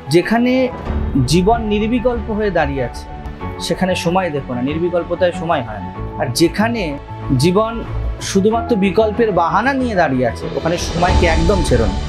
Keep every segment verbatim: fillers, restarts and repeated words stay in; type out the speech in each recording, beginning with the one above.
যেখানে জীবন নির্বিকল্প হয়ে দাঁড়িয়ে আছে সেখানে সময় দেখো না, নির্বিকল্পতায় সময় হয় না। আর যেখানে জীবন শুধুমাত্র বিকল্পের বাহানা নিয়ে দাঁড়িয়ে আছে ওখানে সময়কে একদম ছেড়ো না।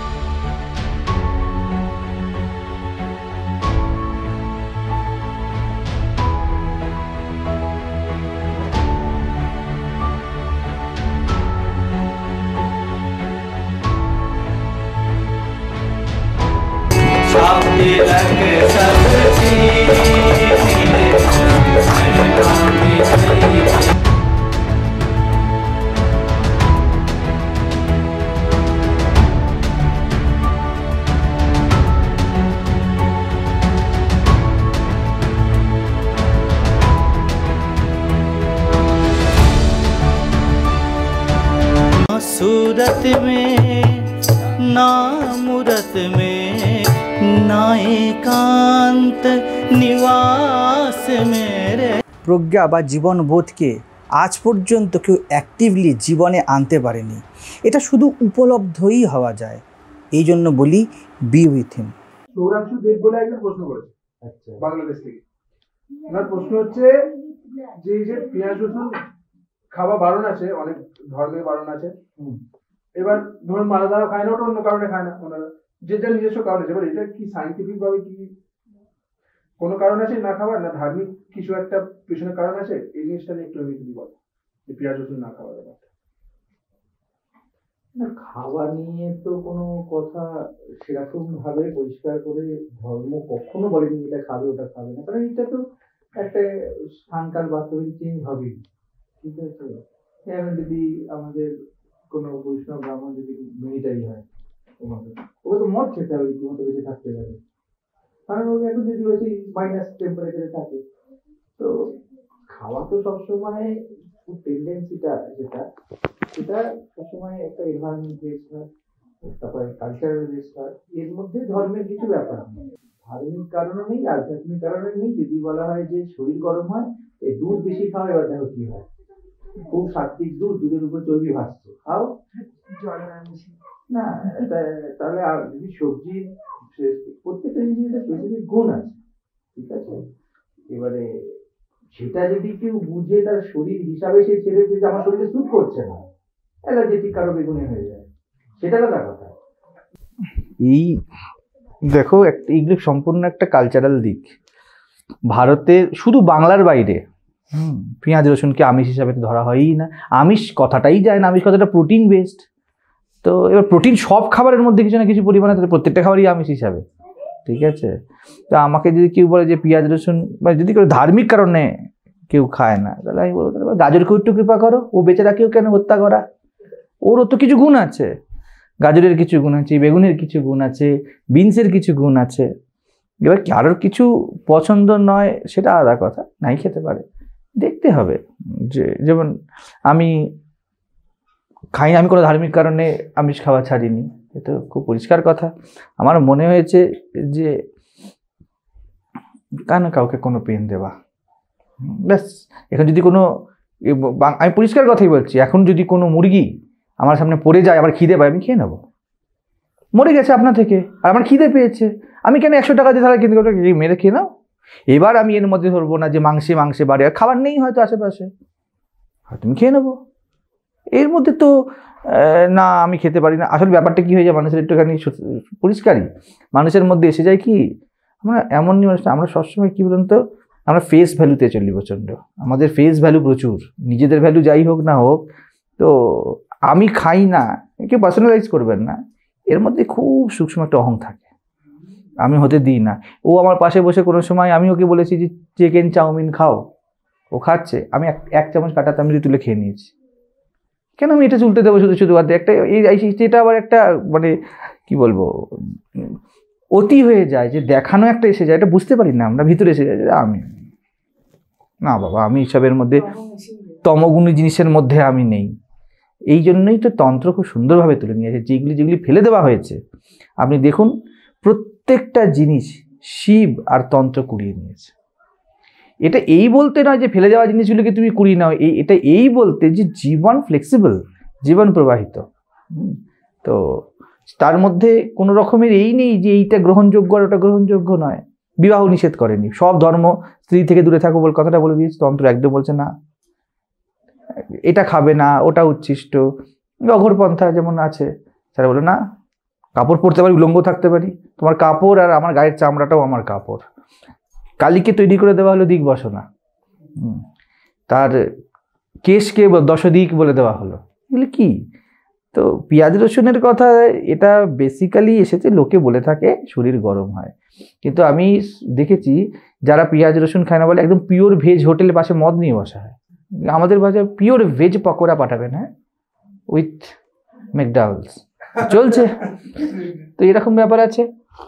सूरत में ना मूरत में ना एकांत निवास मेरे। প্রজ্ঞা বা জীবনবোধকে আজ পর্যন্ত কেউ অ্যাক্টিভলি জীবনে আনতে পারেনি, এটা শুধু উপলব্ধই হওয়া যায়। এই জন্য বলি বি উইথ হিম। সৌরাংশু দেব বলে একজন প্রশ্ন করেছে বাংলাদেশ থেকে। ওনার প্রশ্ন হচ্ছে যে এই যে পেঁয়াজ রসুন খাওয়া বারণ আছে, অনেক ধর্মে বারণ আছে, এবার ধরুন মালাদারা খায় না, ওটা অন্য কারণে খায় না, ওনারা যে যার নিজস্ব কারণ আছে। এবার এটা কি সাইন্টিফিক ভাবে কি কোনো কারণ আছে না খাওয়ার, না ধার্মিক কিছু একটা পেছনে কারণ আছে? এই জিনিসটা নিয়ে একটু আমি যদি বল, যে পেঁয়াজ রসুন না খাওয়ার ব্যাপারটা। না, খাওয়া নিয়ে তো কোনো কথা সেরকম ভাবে পরিষ্কার করে ধর্ম কখনো বলেনি এটা খাবে ওটা খাবে না, কারণ এটা তো একটা স্থানকাল বাস্তবিক চেঞ্জ হবেই। ঠিক আছে, এখন যদি আমাদের কোনো বৈষ্ণব ব্রাহ্মণ যদি মিলিটারি হয়, তোমাদের ওকে তো মদ খেতে হবে রীতিমতো বেঁচে থাকতে পারে, কারণ ওকে এখন যদি ওই মাইনাস টেম্পারেচারে থাকে। তো খাওয়া তো সবসময় টেন্ডেন্সিটা যেটা সেটা সবসময় একটা এনভায়রনমেন্ট বেসড হয়, তারপরে কালচারাল বেসড হয়। এর মধ্যে ধর্মের কিছু ব্যাপার নেই, ধার্মিক কারণও নেই, আধ্যাত্মিক কারণে নেই। যদি বলা হয় যে শরীর গরম হয়, এই দুধ বেশি খাওয়া, এবার দেখো কি হয়, খুব সাত্বিক দুধ, দুধের উপর চর্বি ভাসছে, খাও না। তাহলে আর যদি সবজি, প্রত্যেকটা জিনিসের স্পেসিফিক গুণ আছে, ঠিক আছে। এবারে সেটা যদি কেউ বুঝে তার শরীর হিসাবে সে ছেড়েছে যে আমার শরীরে স্যুট করছে না, অ্যালার্জেটিক কারো বেগুনে হয়ে যায়, সেটা আলাদা কথা। এই দেখো এইগুলো সম্পূর্ণ একটা কালচারাল দিক। ভারতের শুধু বাংলার বাইরে হুম পেঁয়াজ রসুনকে আমিষ হিসাবে তো ধরা হয়ই না, আমিষ কথাটাই যায় না। আমিষ কথাটা প্রোটিন বেসড। তো এবার প্রোটিন সব খাবারের মধ্যে কিছু না কিছু পরিমাণে, তাহলে প্রত্যেকটা খাবারই আমিষ হিসাবে, ঠিক আছে। তো আমাকে যদি কেউ বলে যে পেঁয়াজ রসুন, বা যদি কেউ ধার্মিক কারণে কেউ খায় না, তাহলে আমি বলবো তাহলে গাজরকে একটু কৃপা করো, ও বেচারা কেউ কেন হত্যা করা, ওরও তো কিছু গুণ আছে। গাজরের কিছু গুণ আছে, বেগুনের কিছু গুণ আছে, বিনসের কিছু গুণ আছে। এবার কারোর কিছু পছন্দ নয় সেটা আলাদা কথা, নাই খেতে পারে, দেখতে হবে। যে যেমন আমি খাই, আমি কোনো ধার্মিক কারণে আমিষ খাওয়া ছাড়িনি, এটা খুব পরিষ্কার কথা। আমার মনে হয়েছে যে কেন কাউকে কোনো পেন দেওয়া, ব্যাস। এখন যদি কোনো, আমি পরিষ্কার কথাই বলছি, এখন যদি কোনো মুরগি আমার সামনে পড়ে যায়, আমার খিদে পায়, আমি খেয়ে নেবো। মরে গেছে আপনা থেকে, আর আমার খিদে পেয়েছে, আমি কেন একশো টাকা দিয়ে তাহলে কিনতে মেরে খেয়ে নাও। এবার আমি এর মধ্যে ধরবো না যে মাংসে মাংসে বাড়ে, আর খাবার নেই হয়তো আশেপাশে, হয়তো আমি খেয়ে নেবো। এর মধ্যে তো না আমি খেতে পারি না। আসলে ব্যাপারটা কী হয়ে যায়, মানুষের একটুখানি পরিষ্কারই মানুষের মধ্যে এসে যায় কি, আমরা এমন মানুষ, আমরা সবসময় কী বলুন তো, আমরা ফেস ভ্যালুতে চলি প্রচণ্ড। আমাদের ফেস ভ্যালু প্রচুর, নিজেদের ভ্যালু যাই হোক না হোক। তো আমি খাই না, কেউ পার্সোনালাইজ করবেন না, এর মধ্যে খুব সূক্ষ্ম একটা অহং থাকে, আমি হতে দিই না। ও আমার পাশে বসে কোনো সময় আমি ওকে বলেছি যে চিকেন চাউমিন খাও, ও খাচ্ছে, আমি এক এক চামচ কাটাতে আমি তুলে খেয়ে নিয়েছি। কেন আমি এটা চুলতে দেবো শুধু শুধু? বাদে একটা এই এটা আবার একটা মানে কি বলবো, অতি হয়ে যায়, যে দেখানো একটা এসে যায়, এটা বুঝতে পারি না আমরা, ভিতরে এসে যায় যে আমি না বাবা, আমি এসবের মধ্যে তমগুণী জিনিসের মধ্যে আমি নেই। এই জন্যই তো তন্ত্র খুব সুন্দরভাবে তুলে নিয়েছে, যেগুলি যেগুলি ফেলে দেওয়া হয়েছে আপনি দেখুন, প্রত্যেকটা জিনিস শিব আর তন্ত্র কুড়িয়ে নিয়েছে। এটা এই বলতে নয় যে ফেলে যাওয়া জিনিসগুলোকে তুমি কুড়িয়ে নাও, এই এটা এই বলতে যে জীবন ফ্লেক্সিবল, জীবন প্রবাহিত। তো তার মধ্যে কোনো রকমের এই নেই যে এইটা গ্রহণযোগ্য আর ওটা গ্রহণযোগ্য নয়। বিবাহ নিষেধ করেনি, সব ধর্ম স্ত্রী থেকে দূরে থাকো বলে কথাটা বলে দিয়েছে। তন্ত্র একদম বলছে না, এটা খাবে না, ওটা উচ্ছিষ্ট। অঘরপন্থা যেমন আছে, তারা বলে না, কাপড় পরতে পারি, উলঙ্গ থাকতে পারি, তোমার কাপড় আর আমার গায়ের চামড়াটাও আমার কাপড়। কালীকে তৈরি করে দেওয়া হলো দিগ্বসনা, তার কেশকে দশদিক বলে দেওয়া হলো। এগুলো কি? তো পেঁয়াজ রসুনের কথা এটা বেসিক্যালি এসেছে, লোকে বলে থাকে শরীর গরম হয়, কিন্তু আমি দেখেছি যারা পেঁয়াজ রসুন খায় না বলে একদম পিওর ভেজ হোটেলের পাশে মদ নিয়ে বসা হয়। আমাদের বাজার পিওর ভেজ পকোড়া পাঠাবেন, হ্যাঁ, উইথ ম্যাকডাউলস চলছে। তো এরকম ব্যাপার আছে।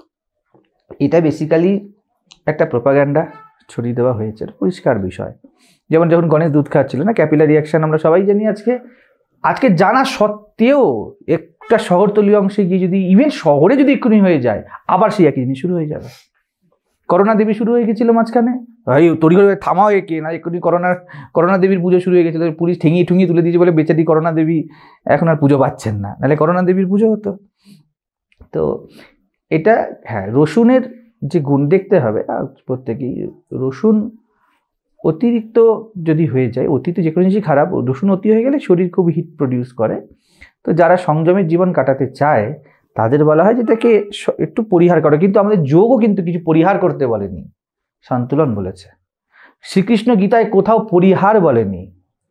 এটা বেসিক্যালি একটা প্রোপাগ্যান্ডা ছড়িয়ে দেওয়া হয়েছে, পরিষ্কার বিষয়। যেমন যখন গণেশ দুধ খাচ্ছিল না, ক্যাপিলারি রিয়াকশন আমরা সবাই জানি। আজকে আজকে জানা সত্ত্বেও একটা শহরতলি অংশে গিয়ে যদি ইভেন শহরে যদি এক্ষুনি হয়ে যায়, আবার সেই একই জিনিস শুরু হয়ে যাবে। করোনা দেবী শুরু হয়ে গেছিল মাঝখানে, ভাই তৈরি করে থামাও একে না, এক্ষুনি করোনার করোনা দেবীর পুজো শুরু হয়ে গেছিলো, পুলিশ ঠেঙিয়ে ঠুঙিয়ে তুলে দিয়েছে বলে বেচারি করোনা দেবী এখন আর পুজো পাচ্ছেন না, নাহলে করোনা দেবীর পুজো হতো। তো এটা হ্যাঁ, রসুনের যে গুণ দেখতে হবে প্রত্যেকেই। রসুন অতিরিক্ত যদি হয়ে যায়, অতিরিক্ত যে কোনো জিনিসই খারাপ, রসুন অতি হয়ে গেলে শরীর খুব হিট প্রডিউস করে। তো যারা সংযমের জীবন কাটাতে চায় তাদের বলা হয় যেটাকে একটু পরিহার করো, কিন্তু আমাদের যোগও কিন্তু কিছু পরিহার করতে বলেনি, সন্তুলন বলেছে। শ্রীকৃষ্ণ গীতায় কোথাও পরিহার বলেনি।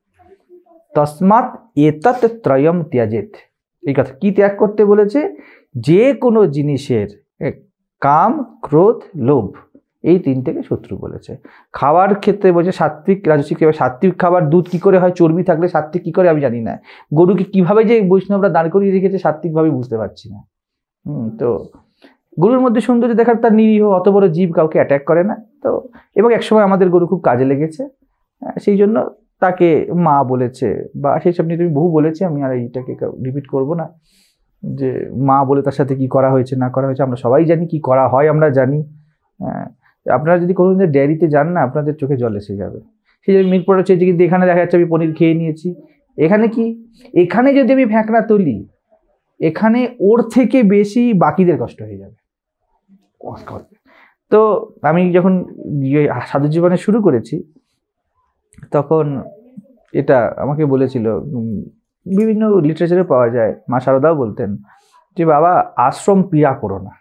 তসমাৎ এতৎ ত্রয়ম ত্যাজেত, এই কথা কি ত্যাগ করতে বলেছে? যে কোনো জিনিসের কাম, ক্রোধ, লোভ, এই তিনটেকে শত্রু বলেছে। খাওয়ার ক্ষেত্রে বলছে সাত্বিক, রাজসিক। সাত্বিক খাবার দুধ কি করে হয়? চর্বি থাকলে সাত্বিক কি করে আমি জানি না। গরুকে কিভাবে যে বৈষ্ণবরা দাঁড় করিয়ে রেখেছে সাত্বিকভাবে বুঝতে পারছি না। হুম তো গরুর মধ্যে সৌন্দর্য দেখার, তার নিরীহ অত বড় জীব কাউকে অ্যাটাক করে না। তো এবং একসময় আমাদের গরু খুব কাজে লেগেছে, সেই জন্য তাকে মা বলেছে, বা সেই সব নিয়ে তুমি বহু বলেছি, আমি আর এইটাকে রিপিট করবো না। যে মা বলে তার সাথে কি করা হয়েছে না করা হয়েছে আমরা সবাই জানি, কি করা হয় আমরা জানি। হ্যাঁ, আপনারা যদি কোনো দিন ডেয়ারিতে যান না, আপনাদের চোখে জল এসে যাবে। সেই যে মিল্ক প্রোডাক্ট চেয়েছি, কিন্তু এখানে দেখা যাচ্ছে আমি পনির খেয়ে নিয়েছি। এখানে কি, এখানে যদি আমি ফ্যাঁকনা তুলি, এখানে ওর থেকে বেশি বাকিদের কষ্ট হয়ে যাবে। তো আমি যখন সাধু জীবনে শুরু করেছি তখন এটা আমাকে বলেছিল, বিভিন্ন লিটারেচারে পাওয়া যায়, মা শারদাও বলতেন যে বাবা আশ্রম পীড়া করো না।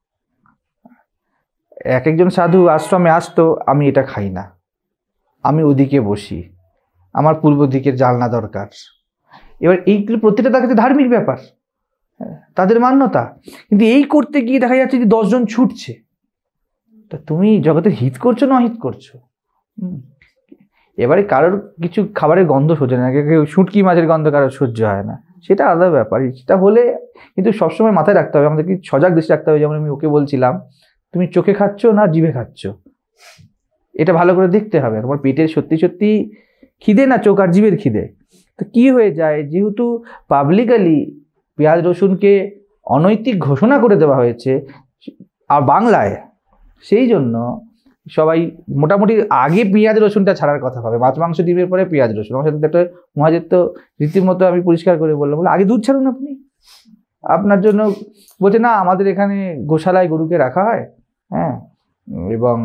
এক একজন সাধু আশ্রমে আসতো, আমি এটা খাই না, আমি ওদিকে বসি, আমার পূর্ব দিকের জানলা দরকার। এবার এই প্রত্যেকটা তার কাছে ধার্মিক ব্যাপার, তাদের মান্যতা। কিন্তু এই করতে গিয়ে দেখা যাচ্ছে যে দশজন ছুটছে। তা তুমি জগতের হিত করছো না অহিত করছো? এবারে কারোর কিছু খাবারের গন্ধ সহ্য হয় না, কেউ শুটকি মাছের গন্ধ কারোর সহ্য হয় না, সেটা আলাদা ব্যাপার। সেটা হলে কিন্তু সবসময় মাথায় রাখতে হবে, আমাদেরকে সজাগ দৃষ্টি রাখতে হবে। যেমন আমি ওকে বলছিলাম, তুমি চোখে খাচ্ছ না জিভে খাচ্ছ, এটা ভালো করে দেখতে হবে। তোমার পেটের সত্যি সত্যি খিদে না চোখ আর জিভের খিদে। তো কি হয়ে যায়, যেহেতু পাবলিকালি পেঁয়াজ রসুনকে অনৈতিক ঘোষণা করে দেওয়া হয়েছে আর বাংলায়, সেই জন্য সবাই মোটামুটি আগে পেঁয়াজ রসুনটা ছাড়ার কথা ভাবে। মাছ মাংস ডিমের পরে পেঁয়াজ রসুন। আমার সাথে একটা মহাজের তো রীতিমতো আমি পরিষ্কার করে বললাম, বলে আগে দুধ ছাড়ুন আপনি, আপনার জন্য বলছে না আমাদের এখানে গোশালায় গরুকে রাখা হয়, হ্যাঁ, এবং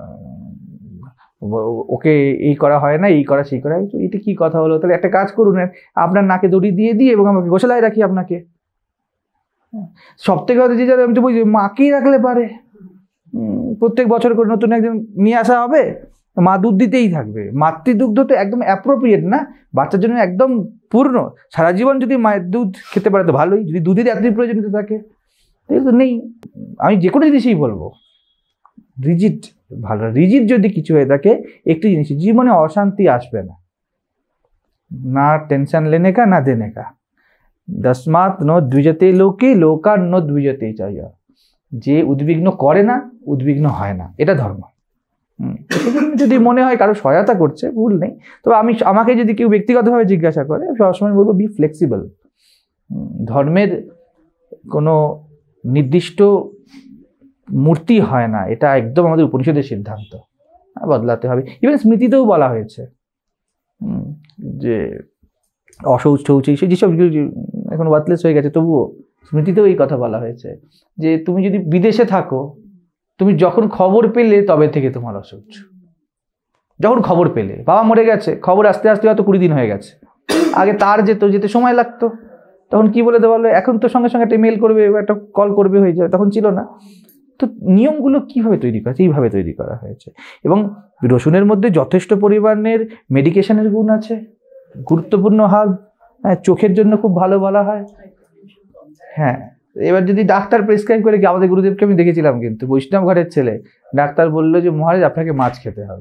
ওকে এই করা হয় না, এই করা সেই করা হয়। তো এটা কি কথা হলো? তাহলে একটা কাজ করুন, আপনার নাকে দড়ি দিয়ে দিয়ে এবং আমাকে গোশালায় রাখি আপনাকে। সব থেকে যে যারা আমি তো বলছি মাকেই রাখলে পারে, প্রত্যেক বছর করে নতুন একজন নিয়ে আসা হবে, মা দুধ দিতেই থাকবে। মাতৃদুগ্ধ তো একদম অ্যাপ্রোপ্রিয়েট না বাচ্চার জন্য, একদম পূর্ণ। সারা জীবন যদি মায়ের দুধ খেতে পারে তো ভালোই, যদি দুধের এতই প্রয়োজনীয়তা থাকে তো নেই। আমি যে কোনো জিনিসই বলবো রিজিড ভালো, রিজিড যদি কিছু হয়ে থাকে একটি জিনিস, জীবনে অশান্তি আসবে না, না টেনশন লেনে কা না দেনে কা। দশমাত ন দ্বিজতে লোকে লোকার ন দ্বিজতে চাইয়া, যে উদ্বিগ্ন করে না উদ্বিগ্ন হয় না, এটা ধর্ম। হুম যদি মনে হয় কারো সহায়তা করছে, ভুল নেই। তবে আমি আমাকে যদি কেউ ব্যক্তিগতভাবে জিজ্ঞাসা করে, সবসময় বলবো বি ফ্লেক্সিবল। ধর্মের কোনো নির্দিষ্ট মূর্তি হয় না, এটা একদম আমাদের উপনিষদের সিদ্ধান্ত, বদলাতে হবে। ইভেন স্মৃতিতেও বলা হয়েছে যে অশৌচ শৌচ যেসব এখন ওয়ার্থলেস হয়ে গেছে, তবুও স্মৃতিতেও এই কথা বলা হয়েছে যে তুমি যদি বিদেশে থাকো, তুমি যখন খবর পেলে তবে থেকে তোমার অসহ্য। যখন খবর পেলে বাবা মরে গেছে, খবর আসতে আসতে হয়তো কুড়ি দিন হয়ে গেছে, আগে তার যেত যেতে সময় লাগতো, তখন কি বলে দেওয়া হলো, এখন তো সঙ্গে সঙ্গে একটা মেল করবে, একটা কল করবে, হয়ে যাবে, তখন ছিল না। তো নিয়মগুলো কিভাবে তৈরি করা হয়েছে? এইভাবে তৈরি করা হয়েছে। এবং রসুনের মধ্যে যথেষ্ট পরিমাণের মেডিকেশনের গুণ আছে, গুরুত্বপূর্ণ হার্ব, হ্যাঁ, চোখের জন্য খুব ভালো বলা হয়। হ্যাঁ, এবার যদি ডাক্তার প্রেসক্রাইব করে, আমাদের গুরুদেবকে আমি দেখেছিলাম কিন্তু বৈষ্ণব ঘরের ছেলে, ডাক্তার বললো যে মহারাজ আপনাকে মাছ খেতে হবে,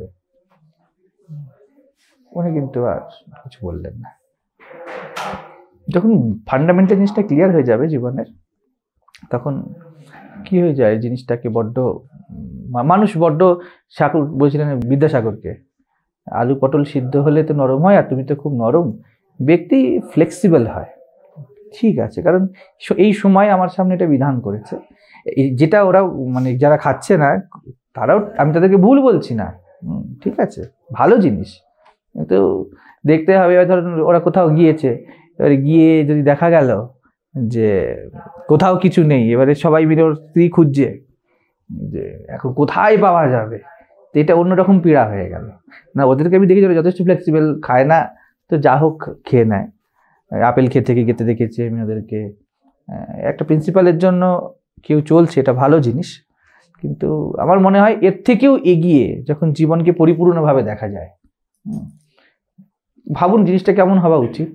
উনি কিন্তু আর কিছু বললেন না। যখন ফান্ডামেন্টাল জিনিসটা ক্লিয়ার হয়ে যাবে জীবনের, তখন কি হয়ে যায় জিনিসটাকে বড্ড মানুষ বড্ড, সাগর বলছিলেন বিদ্যাসাগরকে, আলু পটল সিদ্ধ হলে তো নরম হয়, আর তুমি তো খুব নরম। ব্যক্তি ফ্লেক্সিবল হয়, ঠিক আছে, কারণ এই সময় আমার সামনে এটা বিধান করেছে, যেটা ওরা মানে যারা খাচ্ছে না তারাও, আমি তাদেরকে ভুল বলছি না, ঠিক আছে, ভালো জিনিস, কিন্তু দেখতে হবে। এবার ধরুন ওরা কোথাও গিয়েছে, এবারে গিয়ে যদি দেখা গেল যে কোথাও কিছু নেই, এবারে সবাই মিলে ওর স্ত্রী খুঁজছে যে এখন কোথায় পাওয়া যাবে, তো এটা অন্যরকম পীড়া হয়ে গেল না। ওদেরকে আমি দেখেছি যথেষ্ট ফ্লেক্সিবল, খায় না তো যা হোক খেয়ে নেয়, আপেল খেয়ে থেকে খেতে দেখেছি আমি ওদেরকে। একটা প্রিন্সিপালের জন্য কেউ চলছে, এটা ভালো জিনিস, কিন্তু আমার মনে হয় এর থেকেও এগিয়ে যখন জীবনকে পরিপূর্ণভাবে দেখা যায়, ভাবুন জিনিসটা কেমন হওয়া উচিত।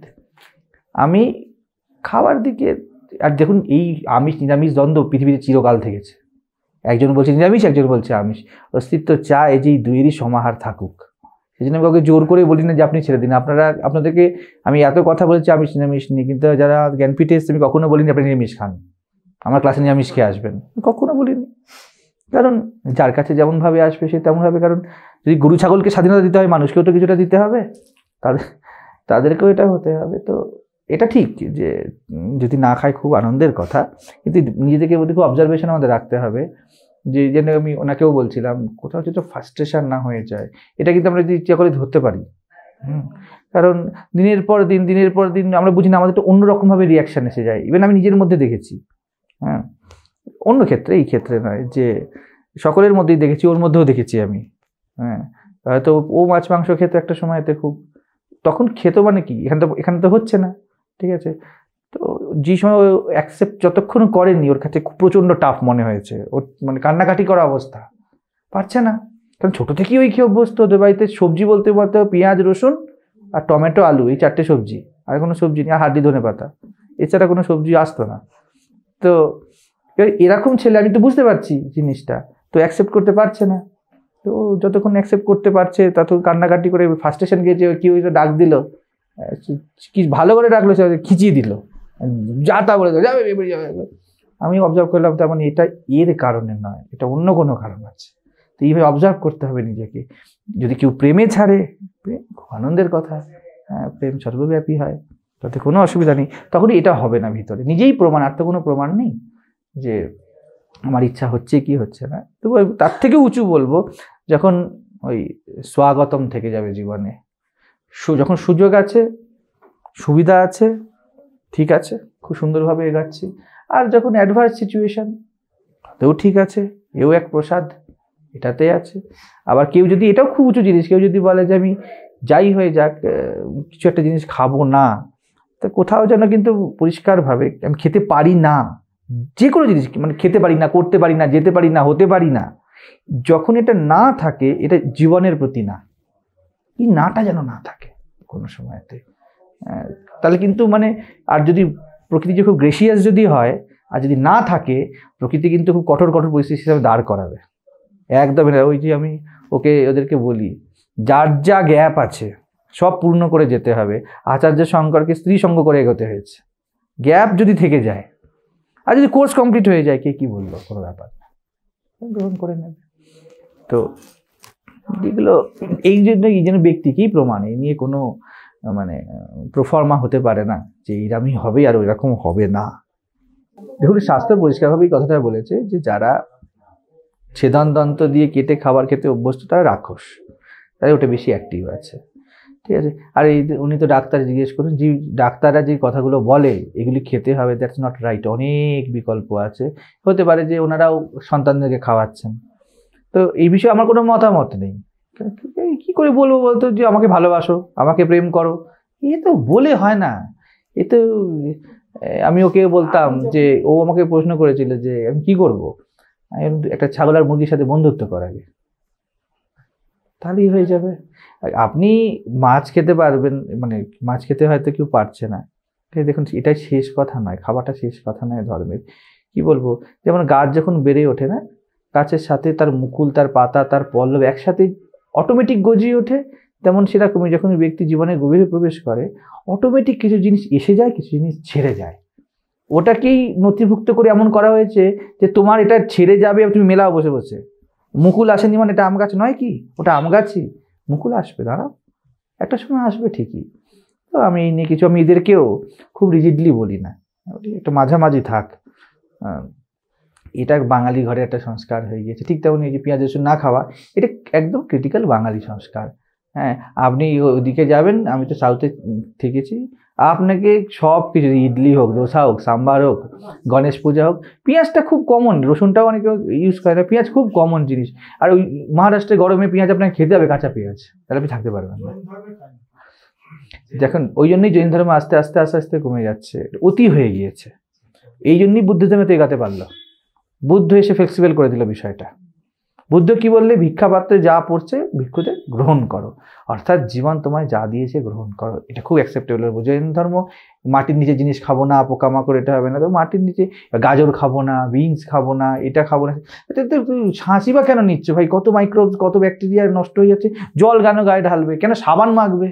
আমি খাওয়ার দিকে, আর দেখুন এই আমিষ নিরামিষ দ্বন্দ্ব পৃথিবীতে চিরকাল থেকেছে, একজন বলছে নিরামিষ, একজন বলছে আমিষ, অস্তিত্ব চায় যে এই দুইয়েরই সমাহার থাকুক। সেই জন্য আমি কাউকে জোর করে বলি না যে আপনি ছেড়ে দিন। আপনারা, আপনাদেরকে আমি এত কথা বলেছি আমিষ নিরামিষ নিয়ে, কিন্তু যারা জ্ঞানপীঠে এসছে আমি কখনো বলিনি আপনি নিরামিষ খান, আমার ক্লাসে নিরামিষ খেয়ে আসবেন, কখনো বলিনি। কারণ যার কাছে যেমনভাবে আসবে সে তেমনভাবে, কারণ যদি গরু ছাগলকে স্বাধীনতা দিতে হয়, মানুষকেও তো কিছুটা দিতে হবে, তাদের তাদেরকেও এটা হতে হবে। তো এটা ঠিক যে যদি না খায় খুব আনন্দের কথা, কিন্তু নিজেদেরকে ওদিকে অবজারভেশন আমাদের রাখতে হবে, যে যেন আমি ওনাকেও বলছিলাম কোথাও যদি ফ্রাস্ট্রেশন না হয়ে যায়, এটা কিন্তু আমরা যদি ইচ্ছা করে ধরতে পারি। হুম, কারণ দিনের পর দিন দিনের পর দিন আমরা বুঝি না, আমাদের তো অন্যরকমভাবে রিয়াকশান এসে যায়। ইভেন আমি নিজের মধ্যে দেখেছি, হ্যাঁ, অন্য ক্ষেত্রে, এই ক্ষেত্রে নয়, যে সকলের মধ্যেই দেখেছি, ওর মধ্যেও দেখেছি আমি। হ্যাঁ, হয়তো ও মাছ মাংস খেতে একটা সময়তে খুব, তখন খেতো মানে কি, এখানে তো এখানে তো হচ্ছে না, ঠিক আছে। তো যে সময় ও অ্যাকসেপ্ট যতক্ষণ করেনি, ওর কাছে প্রচণ্ড টাফ মনে হয়েছে, ওর মানে কান্নাকাটি করা অবস্থা, পারছে না, কারণ ছোটো থেকেই ওই খেয়ে অভ্যস্ত। ওদের বাড়িতে সবজি বলতে বলতে পেঁয়াজ রসুন আর টমেটো আলু, এই চারটে সবজি, আর কোনো সবজি নেই, আর হাড্ডি ধনে পাতা, এছাড়া কোনো সবজি আসতো না। তো এরকম ছেলে, আমি তো বুঝতে পারছি জিনিসটা, তো অ্যাকসেপ্ট করতে পারছে না। তো যতক্ষণ অ্যাকসেপ্ট করতে পারছে ততক্ষণ কান্নাকাটি করে ফ্রাস্ট্রেশন গিয়েছে, কি হয়েছে ডাক দিল, কি ভালো করে ডাকলো, সে খিচিয়ে দিল, যা তা বলে যাবে যাবে। আমি অবজার্ভ করলাম, তার মানে এটা এর কারণে নয়, এটা অন্য কোনো কারণ আছে। তো এইভাবে অবজার্ভ করতে হবে নিজেকে। যদি কেউ প্রেমে ছাড়ে, প্রেম খুব আনন্দের কথা, হ্যাঁ, প্রেম সর্বব্যাপী হয়, তাতে কোনো অসুবিধা নেই, তখনই এটা হবে না ভিতরে, নিজেই প্রমাণ, আর তো কোনো প্রমাণ নেই যে আমার ইচ্ছা হচ্ছে কি হচ্ছে না। তো তার থেকে উঁচু বলবো, যখন ওই স্বাগতম থেকে যাবে জীবনে, যখন সুযোগ আছে, সুবিধা আছে, ঠিক আছে, খুব সুন্দরভাবে এগাচ্ছি, আর যখন অ্যাডভার্স সিচুয়েশান, তাতেও ঠিক আছে, এও এক প্রসাদ, এটাতে আছে। আবার কেউ যদি, এটাও খুব উঁচু জিনিস, কেউ যদি বলে যে আমি যাই হয়ে যাক কিছু একটা জিনিস খাবো না, তা কোথাও যেন কিন্তু পরিষ্কারভাবে আমি খেতে পারি না, যে কোনো জিনিস মানে খেতে পারি না, করতে পারি না, যেতে পারি না, হতে পারি না, যখন এটা না থাকে, এটা জীবনের প্রতি না, এই নাটা যেন না থাকে কোনো সময়তে, তাহলে কিন্তু মানে, আর যদি প্রকৃতি যে খুব গ্রেসিয়াস যদি হয়, আর যদি না থাকে, প্রকৃতি কিন্তু খুব কঠোর কঠোর পরিস্থিতি হিসাবে দাঁড় করাবে একদম। ওই যে আমি ওকে ওদেরকে বলি, যার যা গ্যাপ আছে সব পূর্ণ করে যেতে হবে। আচার্য শঙ্করকে স্ত্রী সঙ্গ করে এগোতে হয়েছে, গ্যাপ যদি থেকে যায়, আর যদি কোর্স কমপ্লিট হয়ে যায়, কে কি বললো, কোনো ব্যাপার না, গ্রহণ করে নেবে। তো এগুলো এই জন্য এই জন্য ব্যক্তিকেই প্রমাণ, এই নিয়ে কোনো মানে প্রফর্মা হতে পারে না যে এইরকমই হবে আর ওই রকম হবে না। দেখুন শাস্ত্র পরিষ্কারভাবেই কথাটা বলেছে যে যারা ছেদনদন্ত দিয়ে কেটে খাবার খেতে অভ্যস্ত তারা রাক্ষস, তাই ওটা বেশি অ্যাক্টিভ আছে। ঠিক আছে। আর এই যে উনি তো ডাক্তার, জিজ্ঞেস করুন যে ডাক্তাররা যে কথাগুলো বলে এগুলি খেতে হবে, দ্যাটস নট রাইট। অনেক বিকল্প আছে। হতে পারে যে ওনারাও সন্তানদেরকে খাওয়াচ্ছেন। তো এই বিষয়ে আমার কোনো মতামত নেই। কি করে বলবো বলতো যে আমাকে ভালোবাসো, আমাকে প্রেম করো, এ তো বলে হয় না। এ তো আমি ওকে বলতাম যে, ও আমাকে প্রশ্ন করেছিল যে আমি কি করবো, আমি একটা ছাগল আর মুরগির সাথে বন্ধুত্ব কর আগে, তাহলেই হয়ে যাবে। আপনি মাছ খেতে পারবেন, মানে মাছ খেতে হয়তো কেউ পারছে না, দেখুন এটাই শেষ কথা নয়, খাবারটা শেষ কথা নয় ধর্মের। কি বলবো, যেমন গাছ যখন বেড়ে ওঠে না, গাছের সাথে তার মুকুল, তার পাতা, তার পল্লব একসাথে অটোমেটিক গজিয়ে ওঠে, তেমন সেরকমই যখন ব্যক্তি জীবনে গভীরে প্রবেশ করে অটোমেটিক কিছু জিনিস এসে যায়, কিছু জিনিস ছেড়ে যায়। ওটাকেই নথিভুক্ত করে এমন করা হয়েছে যে তোমার এটা ছেড়ে যাবে, তুমি মেলাও বসে বসে। মুকুল আসেনি মানে এটা আম গাছ নয় কি, ওটা আম গাছই, মুকুল আসবে, দাঁড়াও একটা সময় আসবে ঠিকই। তো আমি এই নিয়ে কিছু, আমি এদেরকেও খুব রিজিডলি বলি না, একটু মাঝামাঝি থাক। এটা বাঙালি ঘরে একটা সংস্কার হয়ে গিয়েছে। ঠিক তেমন এই যে পেঁয়াজ রসুন না খাওয়া, এটা একদম ক্রিটিক্যাল বাঙালি সংস্কার। হ্যাঁ, আপনি ওদিকে যাবেন, আমি তো সাউথে থেকেছি, আপনাকে সব কিছু, ইডলি হোক, দোসা হোক, সাম্বার হোক, গণেশ পূজা হোক, পেঁয়াজটা খুব কমন, রসুনটাও অনেকে ইউজ করে না, পেঁয়াজ খুব কমন জিনিস। আর ওই মহারাষ্ট্রে গরমে পেঁয়াজ আপনাকে খেতে হবে, কাঁচা পেঁয়াজ, তাহলে আপনি থাকতে পারবেন না। দেখুন ওই জন্যই জৈন ধর্ম আস্তে আস্তে আস্তে আস্তে কমে যাচ্ছে, অতি হয়ে গিয়েছে। এই জন্যই বুদ্ধিজমে তো এগাতে পারলো। বুদ্ধ এসে ফ্লেক্সিবল করে দিল বিষয়টা। বুদ্ধ কি বললে, ভিক্ষাপাত্রে যা পড়ছে ভিক্ষুদের গ্রহণ করো, অর্থাৎ জীবন তোমায় যা দিয়েছে গ্রহণ করো। এটা খুব অ্যাকসেপ্টেবল। জৈন ধর্ম মাটির নিচে জিনিস খাবো না, পোকামাকড় এটা হবে না, তো মাটির নিচে গাজর খাবো না, বিনস খাবো না, এটা খাবো না, এটা তো ছাঁচি বা কেন নিচ্ছ ভাই, কত মাইক্রোবস কত ব্যাকটেরিয়া নষ্ট হয়ে যাচ্ছে, জল কেন গায়ে ঢালবে, কেন সাবান মাখবে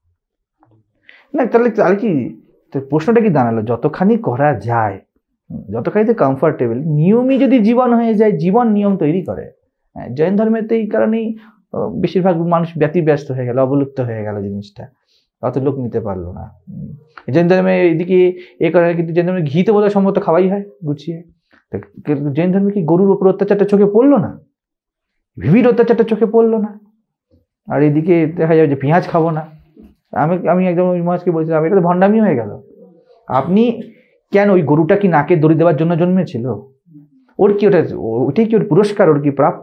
না, তাহলে তাহলে কি প্রশ্নটা কি দাঁড়ালো, যতখানি করা যায়, যতখানিতে কমফর্টেবল, নিয়মই যদি জীবন হয়ে যায়, জীবন নিয়ম তৈরি করে। জৈন ধর্মের তো এই কারণেই বেশিরভাগ মানুষ ব্যতিব্যস্ত হয়ে গেল, অবলুপ্ত হয়ে গেল জিনিসটা, অত লোক নিতে পারলো না। জৈন ধর্মে এইদিকে এ কারণে, কিন্তু জৈন ধর্মে ঘি তো বোধহয় সম্ভবত খাওয়াই হয় গুছিয়ে। জৈন ধর্মে কি গরুর ওপর অত্যাচারটা চোখে পড়লো না, ভিভির অত্যাচারটা চোখে পড়লো না? আর এদিকে দেখা যাবে যে পেঁয়াজ খাবো না। আমি আমি একদম ওই মহাজকে বলছিলাম, এটা তো ভণ্ডামি হয়ে গেল। আপনি কেন, ওই গরুটা কি নাকে দড়ি দেওয়ার জন্য জন্মেছিল? ওর কি ওটা, ওইটাই কি ওর পুরস্কার, ওর কি প্রাপ্য?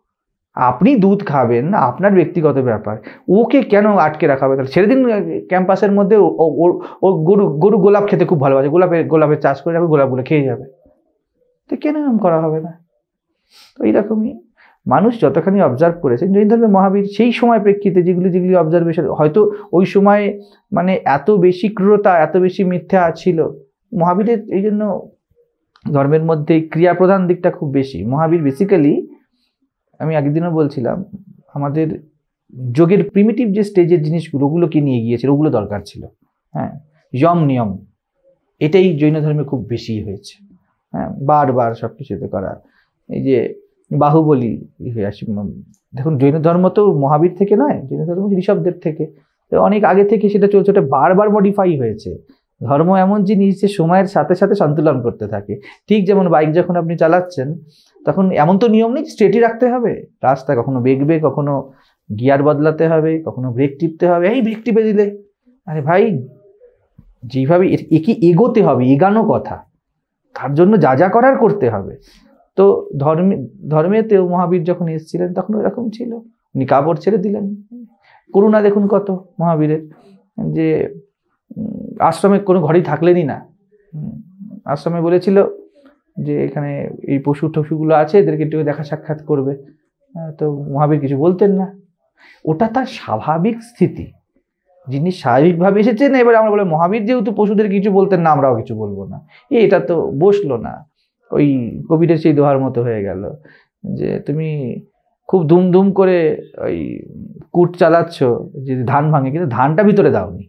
আপনি দুধ খাবেন, আপনার ব্যক্তিগত ব্যাপার, ওকে কেন আটকে রাখা হবে? তাহলে ছেড়ে দিন ক্যাম্পাসের মধ্যে, ও গরু গরু গোলাপ খেতে খুব ভালোবাসে, গোলাপের গোলাপের চাষ করে রাখবে, গোলাপগুলো খেয়ে যাবে, তো কেন এরকম করা হবে না? তো এইরকমই মানুষ যতখানি অবজার্ভ করেছেন জৈন ধর্মে, মহাবীর সেই সময় প্রেক্ষিতে যেগুলি যেগুলি অবজারভেশন, হয়তো ওই সময় মানে এত বেশি ক্রূরতা, এত বেশি মিথ্যা ছিল মহাবীরের, এই জন্য ধর্মের মধ্যে ক্রিয়া প্রধান দিকটা খুব বেশি। মহাবীর বেসিক্যালি, আমি আগের দিনও বলছিলাম, আমাদের যোগের প্রিমিটিভ যে স্টেজের জিনিসগুলো, ওগুলোকে নিয়ে গিয়েছিল, ওগুলো দরকার ছিল। হ্যাঁ, যম নিয়ম, এটাই জৈন ধর্মে খুব বেশি হয়েছে। হ্যাঁ, বারবার সব কিছুতে করা, এই যে বাহুবলী হয়ে আসি। দেখুন জৈন ধর্ম তো মহাবীর থেকে নয়, জৈন ধর্ম ঋষভদেব থেকে, অনেক আগে থেকে সেটা চলছে, ওটা বারবার মডিফাই হয়েছে। ধর্ম এমন জিনিস যে সময়ের সাথে সাথে সন্তুলন করতে থাকে। ঠিক যেমন বাইক যখন আপনি চালাচ্ছেন, তখন এমন তো নিয়ম নেই স্ট্রেটই রাখতে হবে, রাস্তা কখনো বেগবে, কখনো গিয়ার বদলাতে হবে, কখনো ব্রেক টিপতে হবে, এই ব্রেক টিপে দিলে, আরে ভাই যেভাবে একে এগোতে হবে, এগানো কথা, তার জন্য যা যা করার করতে হবে। তো ধর্মে ধর্মেতেও মহাবীর যখন এসেছিলেন তখন এরকম ছিল, উনি কাপড় ছেড়ে দিলেন। করুণা দেখুন কত মহাবীরের, যে আশ্রমে কোনো ঘরেই থাকলেনই না। আশ্রমে বলেছিল যে এখানে এই পশু টশুগুলো আছে, এদেরকে একটু দেখা সাক্ষাৎ করবে, তো মহাবীর কিছু বলতেন না। ওটা তার স্বাভাবিক স্থিতি, যিনি স্বাভাবিকভাবে এসেছেন। এবার আমরা বলে মহাবীর যেহেতু পশুদের কিছু বলতেন না, আমরাও কিছু বলবো না, এটা তো বসলো না। ওই কবিরের সেই দোহার মতো হয়ে গেল যে তুমি খুব ধুম ধুম করে ওই কুট চালাচ্ছ, যে ধান ভাঙে, কিন্তু ধানটা ভিতরে দাওনি,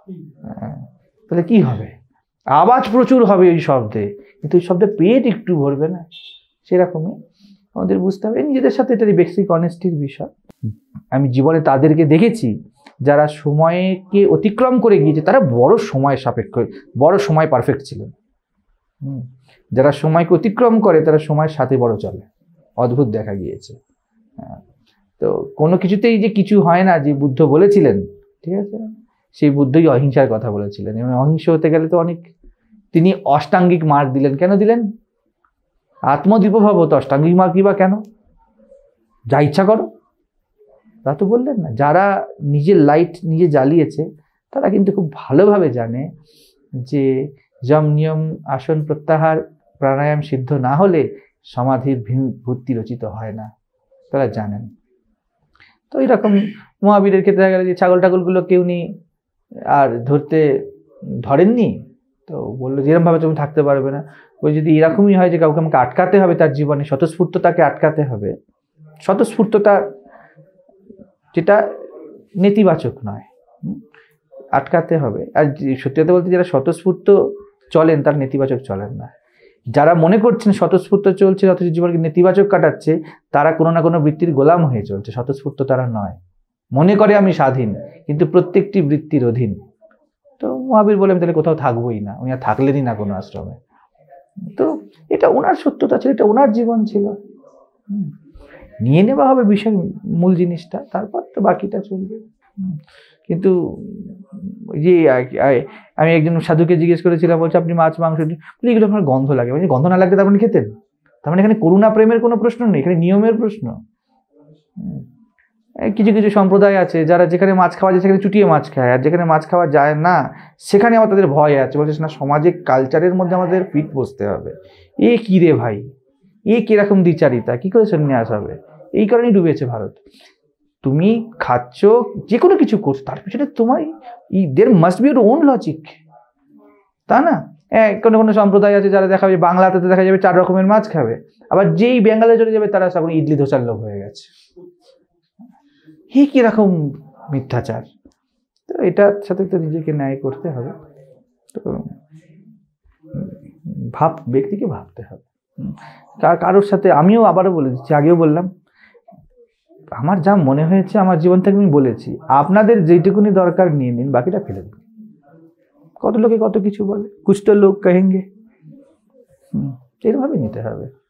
তাহলে কি হবে? আওয়াজ প্রচুর হবে ওই শব্দে, কিন্তু ওই শব্দে পেট একটু ভরবে না। সেরকমই আমাদের বুঝতে হবে নিজেদের সাথে, এটাই বেসিক অনেস্টির বিষয়। আমি জীবনে তাদেরকে দেখেছি যারা সময়কে অতিক্রম করে গিয়েছে, তারা বড় সময় সাপেক্ষ, বড় সময় পারফেক্ট ছিলেন। হুম, যারা সময়কে অতিক্রম করে তারা সময়ের সাথে বড় চলে, অদ্ভুত দেখা গিয়েছে। তো কোনো কিছুতেই যে কিছু হয় না, যে বুদ্ধ বলেছিলেন ঠিক আছে, সেই বুদ্ধই অহিংসার কথা বলেছিলেন। এবং অহিংস হতে গেলে তো অনেক, তিনি অষ্টাঙ্গিক মার্গ দিলেন। কেন দিলেন? আত্মদীপভাব হতো অষ্টাঙ্গিক মার্গ কি বা কেন? যা ইচ্ছা করো, তা তো বললেন না। যারা নিজের লাইট নিজে জ্বালিয়েছে তারা কিন্তু খুব ভালোভাবে জানে যে যম নিয়ম আসন প্রত্যাহার প্রাণায়াম সিদ্ধ না হলে সমাধির ভূতি রচিত হয় না, তারা জানেন। তো এরকম মহাবীরের ক্ষেত্রে দেখা গেল যে ছাগল টাগলগুলো কেউ নি আর ধরতে ধরেননি, তো বললো যেরকমভাবে তুমি থাকতে পারবে না। ওই যদি এরকমই হয় যে কাউকে আমাকে আটকাতে হবে তার জীবনে, স্বতঃস্ফূর্ততাকে আটকাতে হবে, স্বতঃস্ফূর্ততা যেটা নেতিবাচক নয়, আটকাতে হবে। আর সত্যি কথা বলতে যারা স্বতঃস্ফূর্ত চলেন তার নেতিবাচক চলেন না। যারা মনে করছেন স্বতঃস্ফূর্ত চলছে অথচ জীবনকে নেতিবাচক কাটাচ্ছে, তারা কোনো না কোনো বৃত্তির গোলাম হয়ে চলছে, স্বতঃস্ফূর্ত তারা নয়। মনে করে আমি স্বাধীন, কিন্তু প্রত্যেকটি বৃত্তির অধীন। তো মহাবীর বলে আমি তাহলে কোথাও থাকবোই না, উনি আর থাকলেনই না কোনো আশ্রমে। তো এটা ওনার সত্যতা ছিল, এটা ওনার জীবন ছিল। নিয়ে নেওয়া হবে বিষয় মূল জিনিসটা, তারপর তো বাকিটা চলবে। কিন্তু যে আমি একজন সাধুকে জিজ্ঞেস করেছিলাম, বলছে আপনি মাছ মাংস, এগুলো আপনার গন্ধ লাগে, বলছি গন্ধ না লাগলে তার মানে খেতেন? তার মানে এখানে করুণা প্রেমের কোনো প্রশ্ন নেই, এখানে নিয়মের প্রশ্ন। কিছু কিছু সম্প্রদায় আছে যারা যেখানে মাছ খাওয়া যায় সেখানে চুটিয়ে মাছ খায়, আর যেখানে মাছ খাওয়া যায় না সেখানে আবার তাদের ভয় আছে, বলছে না সমাজে কালচারের মধ্যে আমাদের ফিট বসতে হবে। এ কি রে ভাই, এ কিরকম দ্বিচারিতা, কি করে সন্ন্যাস হবে? এই কারণেই ডুবেছে ভারত। তুমি খাচ্ছ, যে কোনো কিছু করছো, তার পিছনে তোমার there must be your own logic, তা না? হ্যাঁ, কোনো কোনো সম্প্রদায় আছে যারা দেখাবে বাংলাতে দেখা যাবে চার রকমের মাছ খাবে, আবার যেই বেঙ্গালে চলে যাবে তারা সব ইডলি ধোসার লোক হয়ে গেছে। হে কিরকম মিথ্যাচার! তো এটার সাথে তো নিজেকে ন্যায় করতে হবে। তো ভাব, ব্যক্তিকে ভাবতে হবে। কারোর সাথে আমিও আবারও বলে দিচ্ছি, আগেও বললাম, আমার যা মনে হয়েছে আমার জীবন থেকে আমি বলেছি, আপনাদের যেটুকুনি দরকার নিয়ে নিন, বাকিটা ফেলে দিন। কত লোকে কত কিছু বলে, কুছ তো লোক কহেঙ্গে, এরভাবে নিতে হবে।